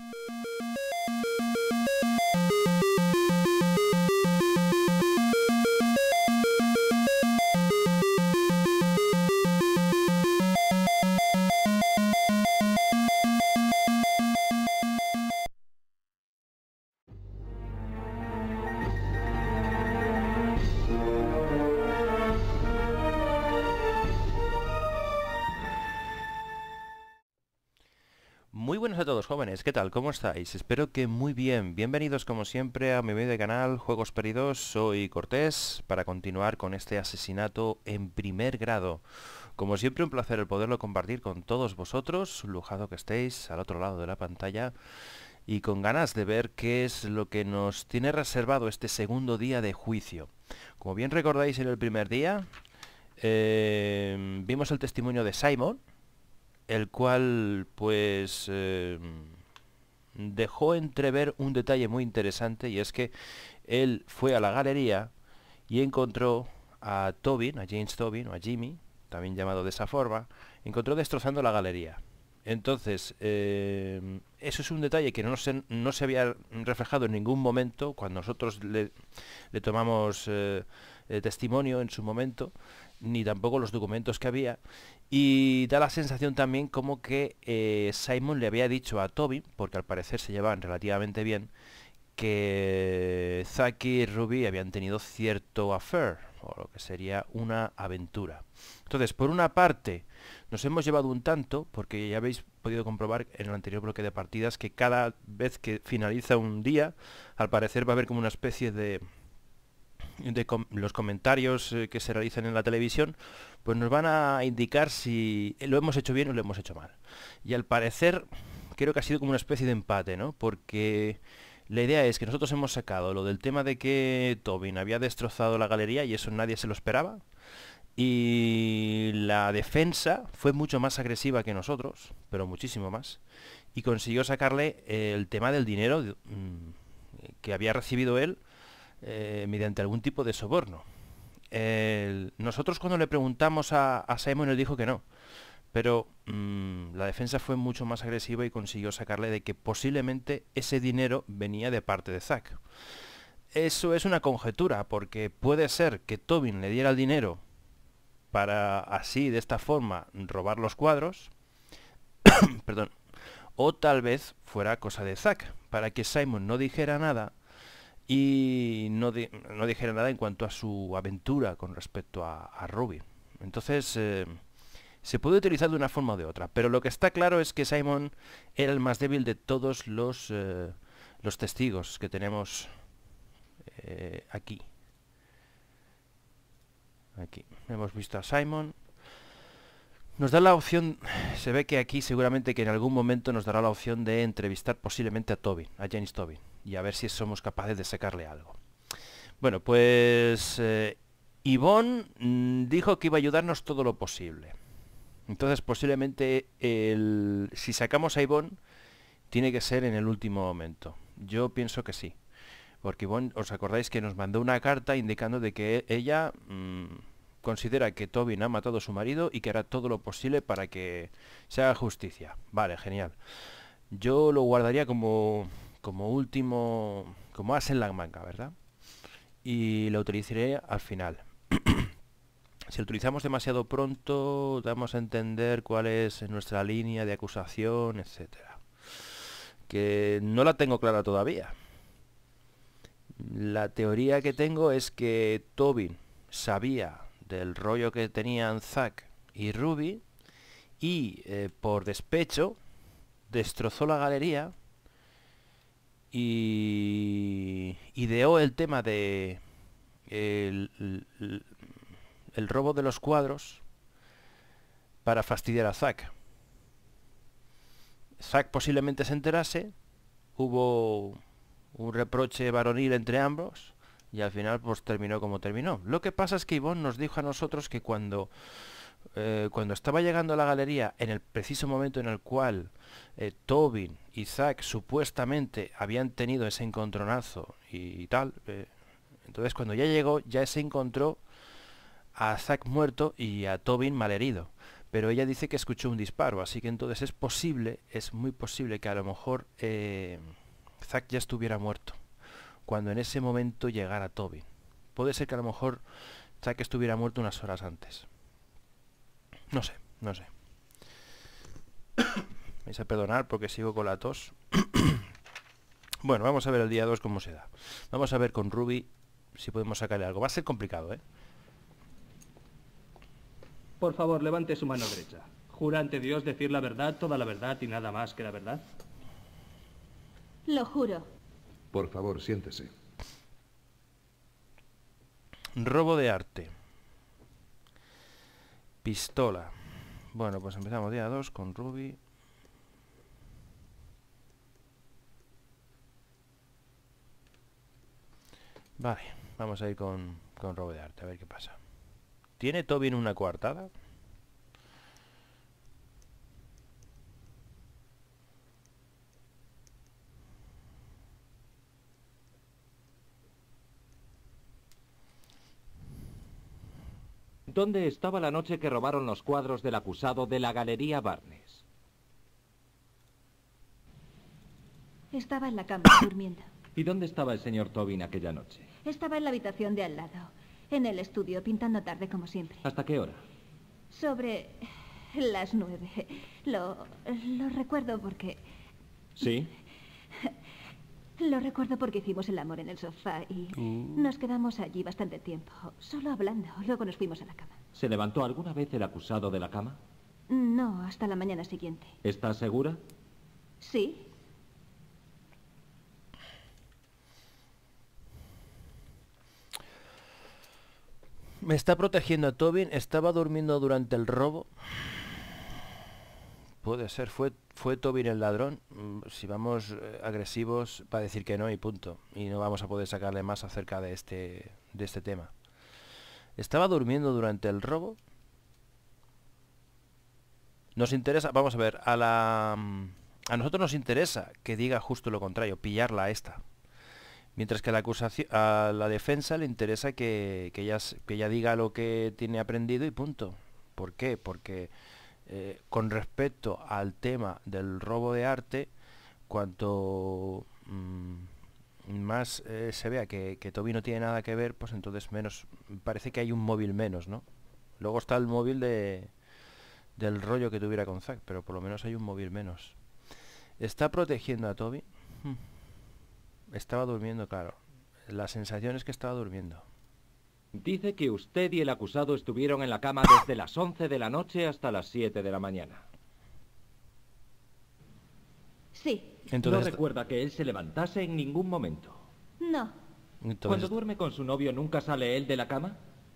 Muy buenas a todos, jóvenes, ¿qué tal? ¿Cómo estáis? Espero que muy bien. Bienvenidos como siempre a mi vídeo de canal Juegos Perdidos. Soy Cortés para continuar con este asesinato en primer grado. Como siempre, un placer el poderlo compartir con todos vosotros, lujado que estéis al otro lado de la pantalla y con ganas de ver qué es lo que nos tiene reservado este segundo día de juicio. Como bien recordáis, en el primer día vimos el testimonio de Simon, el cual pues dejó entrever un detalle muy interesante, y es que él fue a la galería y encontró a Tobin, a James Tobin o a Jimmy, también llamado de esa forma, encontró destrozando la galería. Entonces, eso es un detalle que no se había reflejado en ningún momento cuando nosotros le tomamos testimonio en su momento, ni tampoco los documentos que había. Y da la sensación también como que Simon le había dicho a Tobin, porque al parecer se llevaban relativamente bien, que Zack y Ruby habían tenido cierto affair, o lo que sería una aventura. Entonces, por una parte, nos hemos llevado un tanto, porque ya habéis podido comprobar en el anterior bloque de partidas que cada vez que finaliza un día, al parecer va a haber como una especie de los comentarios que se realizan en la televisión, pues nos van a indicar si lo hemos hecho bien o lo hemos hecho mal. Y al parecer, creo que ha sido como una especie de empate, ¿no? Porque la idea es que nosotros hemos sacado lo del tema de que Tobin había destrozado la galería y eso nadie se lo esperaba. Y la defensa fue mucho más agresiva que nosotros, pero muchísimo más. Y consiguió sacarle el tema del dinero que había recibido él mediante algún tipo de soborno. Nosotros cuando le preguntamos a Simon, él dijo que no. Pero la defensa fue mucho más agresiva y consiguió sacarle de que posiblemente ese dinero venía de parte de Zack. Eso es una conjetura, porque puede ser que Tobin le diera el dinero para así, de esta forma, robar los cuadros, perdón, o tal vez fuera cosa de Zack, para que Simon no dijera nada y no dijera nada en cuanto a su aventura con respecto a Ruby. Entonces, se puede utilizar de una forma o de otra, pero lo que está claro es que Simon era el más débil de todos los testigos que tenemos aquí. Aquí hemos visto a Simon. Nos da la opción, se ve que aquí seguramente que en algún momento nos dará la opción de entrevistar posiblemente a Tobin, a James Tobin, y a ver si somos capaces de sacarle algo. Bueno, pues Yvonne dijo que iba a ayudarnos todo lo posible. Entonces posiblemente si sacamos a Yvonne tiene que ser en el último momento. Yo pienso que sí. Porque Yvonne, os acordáis que nos mandó una carta indicando de que ella considera que Tobin ha matado a su marido y que hará todo lo posible para que se haga justicia. Vale, genial. Yo lo guardaría como último, como as en la manga, ¿verdad? Y lo utilizaré al final. Si lo utilizamos demasiado pronto, damos a entender cuál es nuestra línea de acusación, etcétera. Que no la tengo clara todavía. La teoría que tengo es que Tobin sabía del rollo que tenían Zack y Ruby y por despecho destrozó la galería y ideó el tema de el robo de los cuadros para fastidiar a Zack. Zack posiblemente se enterase, hubo un reproche varonil entre ambos y al final pues terminó como terminó. Lo que pasa es que Yvonne nos dijo a nosotros que cuando estaba llegando a la galería, en el preciso momento en el cual Tobin y Zack supuestamente habían tenido ese encontronazo y tal, entonces cuando ya llegó ya se encontró a Zack muerto y a Tobin malherido. pero ella dice que escuchó un disparo, así que entonces es muy posible que a lo mejor Zack ya estuviera muerto cuando en ese momento llegara Tobin. Puede ser que a lo mejor Zack estuviera muerto unas horas antes. No sé, no sé. Me vais a perdonar porque sigo con la tos. Bueno, vamos a ver el día 2 cómo se da. Vamos a ver con Ruby si podemos sacarle algo. Va a ser complicado, ¿eh? Por favor, levante su mano derecha. ¿Jura ante Dios decir la verdad, toda la verdad y nada más que la verdad? Lo juro. Por favor, siéntese. Robo de arte. Pistola. Bueno, pues empezamos día 2 con Ruby. Vale, vamos a ir con robo de arte, a ver qué pasa. ¿Tiene Tobin una coartada? ¿Dónde estaba la noche que robaron los cuadros del acusado de la Galería Barnes? Estaba en la cama, durmiendo. ¿Y dónde estaba el señor Tobin aquella noche? Estaba en la habitación de al lado, en el estudio, pintando tarde como siempre. ¿Hasta qué hora? Sobre las 9. Lo recuerdo porque... ¿Sí? Lo recuerdo porque hicimos el amor en el sofá y nos quedamos allí bastante tiempo, solo hablando. Luego nos fuimos a la cama. ¿Se levantó alguna vez el acusado de la cama? No, hasta la mañana siguiente. ¿Está segura? Sí. Me está protegiendo a Tobin. ¿Estaba durmiendo durante el robo? Puede ser. ¿Fue Tobin el ladrón? Si vamos agresivos, va a decir que no y punto. Y no vamos a poder sacarle más acerca de este tema. ¿Estaba durmiendo durante el robo? Nos interesa... Vamos a ver. A nosotros nos interesa que diga justo lo contrario. Pillarla a esta. Mientras que a la defensa le interesa que ella diga lo que tiene aprendido y punto. ¿Por qué? Porque con respecto al tema del robo de arte, cuanto más se vea que Toby no tiene nada que ver, pues entonces menos, parece que hay un móvil menos, ¿no? Luego está el móvil del rollo que tuviera con Zack, pero por lo menos hay un móvil menos. ¿Está protegiendo a Toby? Estaba durmiendo, claro. La sensación es que estaba durmiendo. Dice que usted y el acusado estuvieron en la cama desde las 11 de la noche hasta las 7 de la mañana. Sí. Entonces, no recuerda que él se levantase en ningún momento. No. Cuando duerme con su novio, ¿nunca sale él de la cama?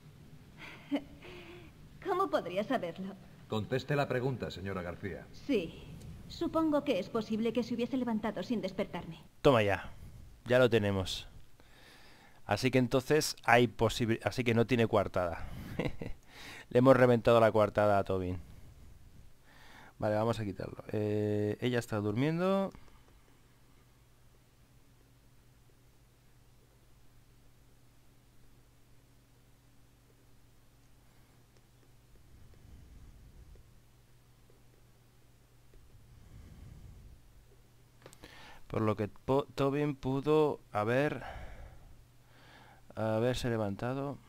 ¿Cómo podría saberlo? Conteste la pregunta, señora García. Sí. Supongo que es posible que se hubiese levantado sin despertarme. Toma ya. Ya lo tenemos. Así que entonces hay así que no tiene coartada. Le hemos reventado la coartada a Tobin. Vale, vamos a quitarlo. Ella está durmiendo. Por lo que Tobin pudo haberse levantado.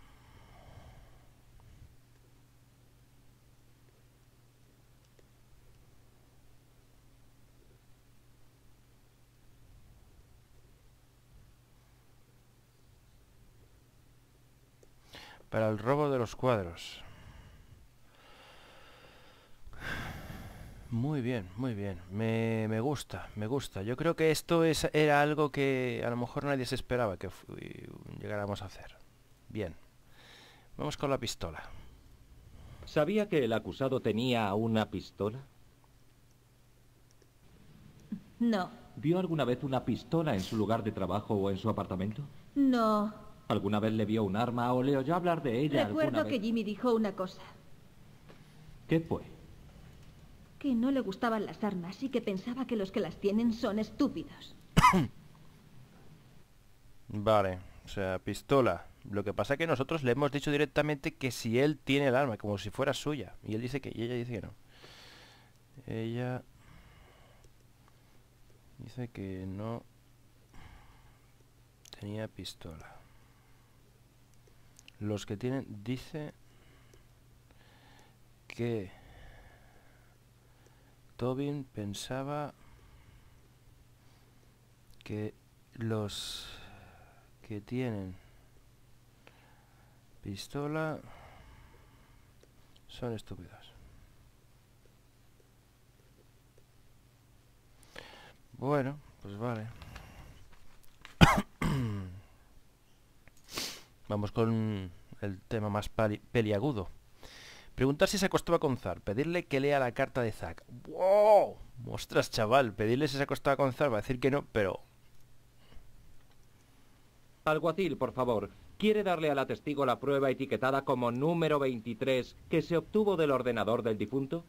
Para el robo de los cuadros. Muy bien, muy bien. Me gusta, me gusta. Yo creo que esto era algo que a lo mejor nadie se esperaba que llegáramos a hacer. Bien. Vamos con la pistola. ¿Sabía que el acusado tenía una pistola? No. ¿Vio alguna vez una pistola en su lugar de trabajo o en su apartamento? No. ¿Alguna vez le vio un arma o le oyó hablar de ella alguna Recuerdo vez? que Jimmy dijo una cosa. ¿Qué fue? Que no le gustaban las armas y que pensaba que los que las tienen son estúpidos. Vale, o sea, pistola. Lo que pasa es que nosotros le hemos dicho directamente que si él tiene el arma, como si fuera suya. Y él dice que, y ella dice que no. Ella dice que no tenía pistola. Los que tienen, dice que Tobin pensaba que los que tienen pistola son estúpidos. Bueno, pues vale. Vamos con el tema más peliagudo. Preguntar si se acostaba con Zar. Pedirle que lea la carta de Zack. ¡Wow! Ostras, chaval. Pedirle si se acostaba con Zar. Va a decir que no, pero... Alguacil, por favor. ¿Quiere darle a la testigo la prueba etiquetada como número 23 que se obtuvo del ordenador del difunto?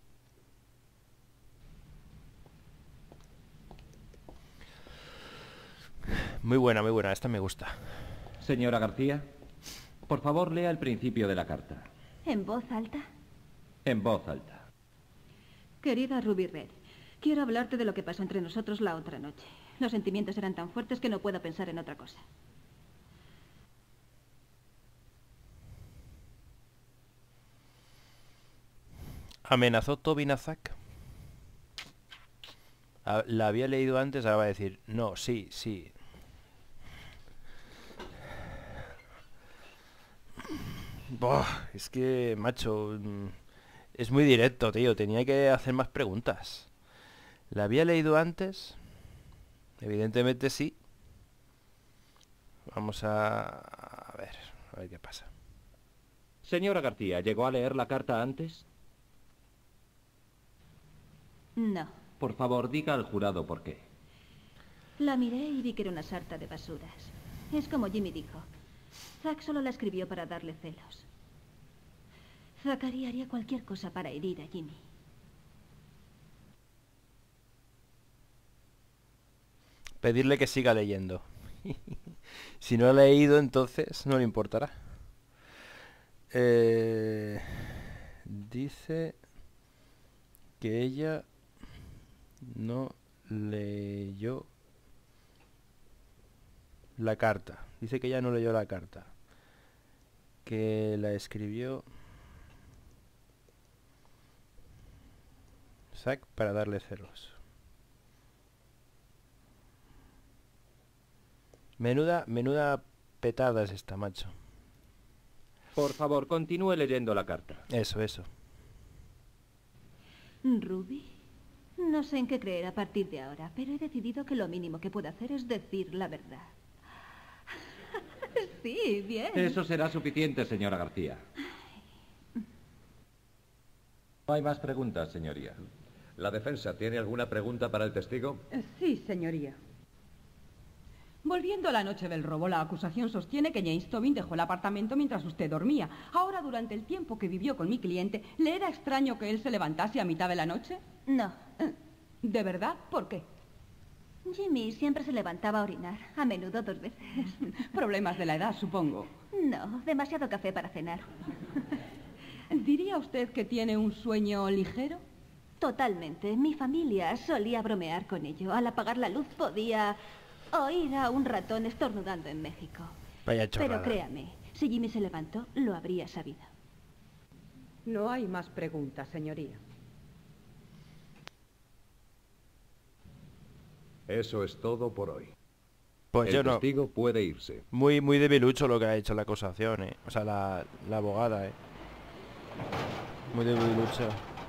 Muy buena. Esta me gusta. Señora García, por favor lea el principio de la carta. ¿En voz alta? En voz alta. Querida Ruby Red, quiero hablarte de lo que pasó entre nosotros la otra noche. Los sentimientos eran tan fuertes que no puedo pensar en otra cosa. ¿Amenazó Tobin a Zack? La había leído antes, ahora va a decir, no, sí. Buah, es que, macho, es muy directo, tío. Tenía que hacer más preguntas. ¿La había leído antes? Evidentemente sí. Vamos a ver qué pasa. Señora García, ¿llegó a leer la carta antes? No. Por favor, diga al jurado por qué. La miré y vi que era una sarta de basuras. Es como Jimmy dijo. Zack solo la escribió para darle celos. Zachary haría cualquier cosa para herir a Jimmy. Pedirle que siga leyendo. Si no ha leído, entonces no le importará. Dice que ella no leyó la carta. Dice que ella no leyó la carta. Que la escribió Zack para darle celos. Menuda petada es esta, macho. Por favor, continúe leyendo la carta. Eso. Ruby, no sé en qué creer a partir de ahora, pero he decidido que lo mínimo que puedo hacer es decir la verdad. Sí, bien. Eso será suficiente, señora García. No hay más preguntas, señoría. ¿La defensa tiene alguna pregunta para el testigo? Sí, señoría. Volviendo a la noche del robo, la acusación sostiene que James Tobin dejó el apartamento mientras usted dormía. Ahora, durante el tiempo que vivió con mi cliente, ¿le era extraño que él se levantase a mitad de la noche? No. ¿De verdad? ¿Por qué? Jimmy siempre se levantaba a orinar, a menudo 2 veces. Problemas de la edad, supongo. No, demasiado café para cenar. ¿Diría usted que tiene un sueño ligero? Totalmente. Mi familia solía bromear con ello. Al apagar la luz podía oír a un ratón estornudando en México. Vaya chorrada. Pero créame, si Jimmy se levantó, lo habría sabido. No hay más preguntas, señoría. Eso es todo por hoy. Pues yo El no. testigo puede irse. Muy debilucho lo que ha hecho la acusación, ¿eh? O sea, la abogada, ¿eh? Muy debilucho.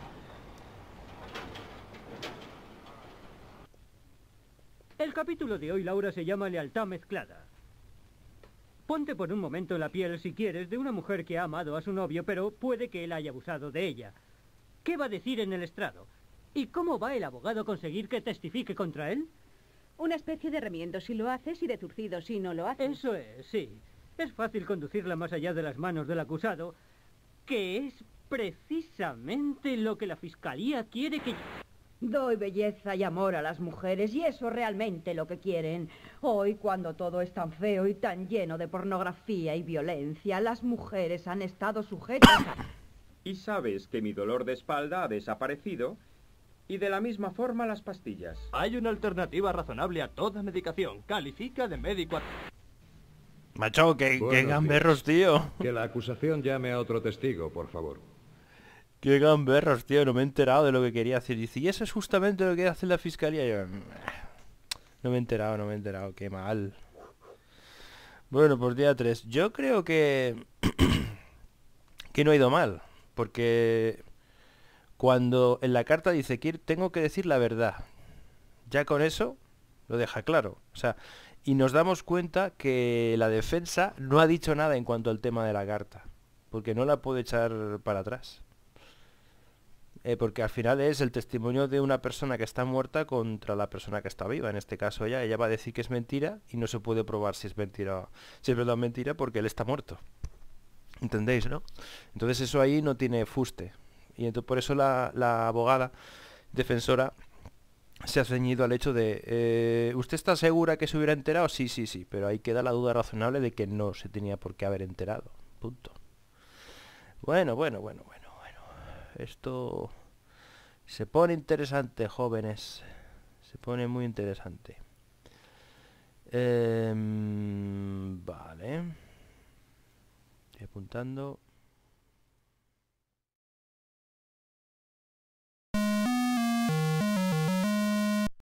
El capítulo de hoy, Laura, se llama Lealtad Mezclada. Ponte por un momento en la piel, si quieres, de una mujer que ha amado a su novio, pero puede que él haya abusado de ella. ¿Qué va a decir en el estrado? ¿Y cómo va el abogado a conseguir que testifique contra él? Una especie de remiendo si lo haces y de zurcido si no lo haces. Eso es, sí. Es fácil conducirla más allá de las manos del acusado, que es precisamente lo que la fiscalía quiere que... Doy belleza y amor a las mujeres y eso es realmente lo que quieren. Hoy, cuando todo es tan feo y tan lleno de pornografía y violencia, las mujeres han estado sujetas a... Y sabes que mi dolor de espalda ha desaparecido y de la misma forma las pastillas. Hay una alternativa razonable a toda medicación. Califica de médico a... Macho, qué Buenos gamberros, tío. Que la acusación llame a otro testigo, por favor. Qué gamberros, tío. No me he enterado de lo que quería hacer. Dice, y eso es justamente lo que quiere hacer la fiscalía. Y yo, no me he enterado. Qué mal. Bueno, pues día 3. Yo creo que... que no ha ido mal. Porque... cuando en la carta dice que tengo que decir la verdad. Ya con eso lo deja claro. O sea, y nos damos cuenta que la defensa no ha dicho nada en cuanto al tema de la carta. Porque no la puede echar para atrás. Porque al final es el testimonio de una persona que está muerta contra la persona que está viva. En este caso ella va a decir que es mentira y no se puede probar si es mentira, si es verdad o mentira, porque él está muerto. ¿Entendéis, no? Entonces eso ahí no tiene fuste. Y entonces por eso la abogada defensora se ha ceñido al hecho de ¿usted está segura que se hubiera enterado? Sí, pero ahí queda la duda razonable de que no se tenía por qué haber enterado. Punto. Bueno. Esto se pone interesante, jóvenes. Se pone muy interesante. Vale. Estoy apuntando.